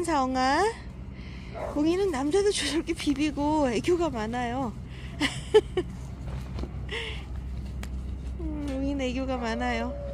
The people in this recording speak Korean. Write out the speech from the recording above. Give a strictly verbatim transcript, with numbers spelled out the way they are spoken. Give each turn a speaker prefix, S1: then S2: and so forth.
S1: 사엉아. 웅이는 남자도 저렇게 비비고 애교가 많아요. 음, 웅이는 애교가 많아요.